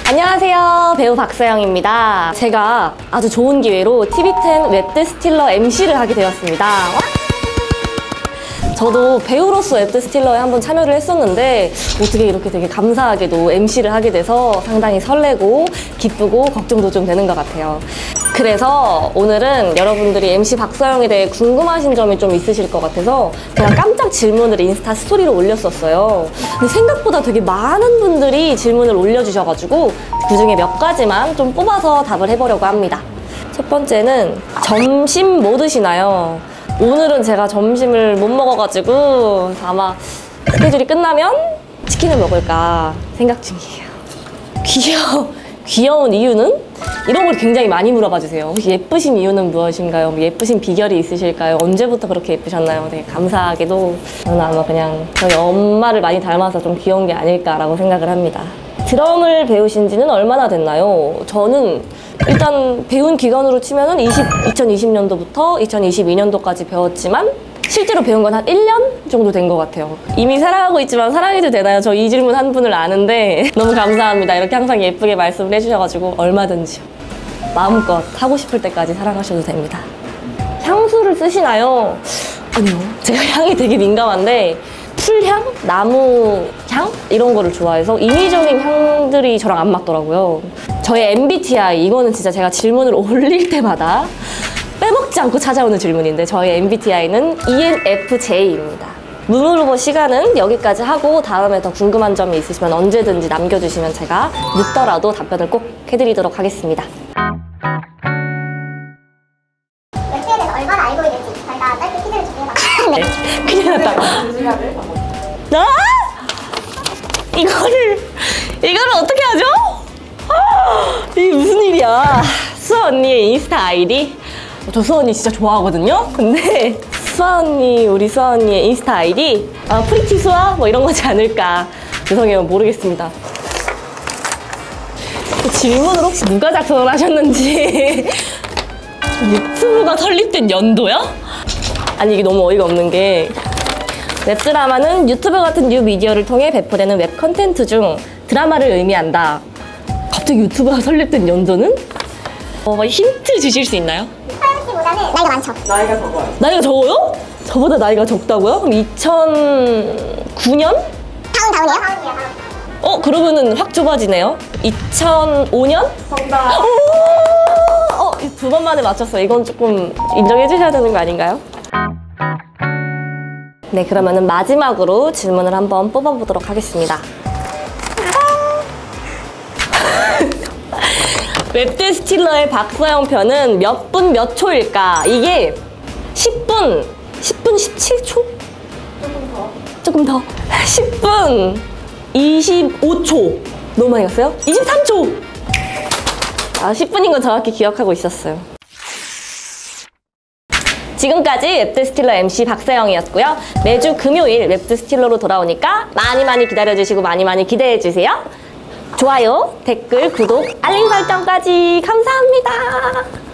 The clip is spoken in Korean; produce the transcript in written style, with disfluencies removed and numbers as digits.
안녕하세요, 배우 박서영입니다. 제가 아주 좋은 기회로 TV10 웹드스틸러 MC를 하게 되었습니다. 저도 배우로서 웹드스틸러에 한번 참여를 했었는데 어떻게 이렇게 되게 감사하게도 MC를 하게 돼서 상당히 설레고 기쁘고 걱정도 좀 되는 것 같아요. 그래서 오늘은 여러분들이 MC 박서영에 대해 궁금하신 점이 좀 있으실 것 같아서 제가 깜짝 질문을 인스타 스토리로 올렸었어요. 근데 생각보다 되게 많은 분들이 질문을 올려주셔가지고 그중에 몇 가지만 좀 뽑아서 답을 해보려고 합니다. 첫 번째는 점심 뭐 드시나요? 오늘은 제가 점심을 못 먹어가지고 아마 스케줄이 끝나면 치킨을 먹을까 생각 중이에요. 귀여운 이유는? 이런 걸 굉장히 많이 물어봐 주세요. 혹시 예쁘신 이유는 무엇인가요? 예쁘신 비결이 있으실까요? 언제부터 그렇게 예쁘셨나요? 되게 감사하게도 저는 아마 그냥 저희 엄마를 많이 닮아서 좀 귀여운 게 아닐까라고 생각을 합니다. 드럼을 배우신 지는 얼마나 됐나요? 저는 일단 배운 기간으로 치면은 2020년도부터 2022년도까지 배웠지만 실제로 배운 건 한 1년 정도 된 것 같아요. 이미 사랑하고 있지만 사랑해도 되나요? 저 이 질문 한 분을 아는데 너무 감사합니다. 이렇게 항상 예쁘게 말씀을 해주셔가지고 얼마든지요. 마음껏 하고 싶을 때까지 사랑하셔도 됩니다. 향수를 쓰시나요? 아니요. 제가 향이 되게 민감한데 풀향? 나무향? 이런 거를 좋아해서 인위적인 향들이 저랑 안 맞더라고요. 저의 MBTI, 이거는 진짜 제가 질문을 올릴 때마다 빼먹지 않고 찾아오는 질문인데 저의 MBTI는 ENFJ입니다. 무물후보 시간은 여기까지 하고 다음에 더 궁금한 점이 있으시면 언제든지 남겨주시면 제가 늦더라도 답변을 꼭 해드리도록 하겠습니다. 웹툰에 대해서 얼마나 알고 있는지 저희가 짧게 퀴즈를 준비해봤는데 큰일 났다. 아! 이거를 어떻게 하죠? 이게 무슨 일이야. 수아 언니의 인스타 아이디? 저 수아 언니 진짜 좋아하거든요? 근데 우리 수아 언니의 인스타 아이디? 프리티 수아? 뭐 이런 거지 않을까. 죄송해요, 모르겠습니다. 질문을 혹시 누가 작성을 하셨는지. 유튜브가 설립된 연도야? 아니, 이게 너무 어이가 없는 게 웹드라마는 유튜브 같은 뉴미디어를 통해 배포되는 웹 컨텐츠 중 드라마를 의미한다. 갑자기 유튜브가 설립된 연도는? 힌트 주실 수 있나요? 서영 씨보다는 나이가 많죠. 나이가 적어요. 나이가 적어요? 저보다 나이가 적다고요? 그럼 2009년? 다운이에요. 그러면은 확 좁아지네요. 2005년? 정답. 두 번 만에 맞췄어요. 이건 조금 인정해 주셔야 되는 거 아닌가요? 네, 그러면은 마지막으로 질문을 한번 뽑아보도록 하겠습니다. 웹드스틸러의 박서영 편은 몇 분 몇 초일까? 이게 10분 17초? 조금 더 10분 25초. 너무 많이 갔어요? 23초! 10분인 건 정확히 기억하고 있었어요. 지금까지 웹드스틸러 MC 박서영이었고요. 매주 금요일 웹드스틸러로 돌아오니까 많이 기다려주시고 많이 기대해주세요. 좋아요, 댓글, 구독, 알림 설정까지 감사합니다.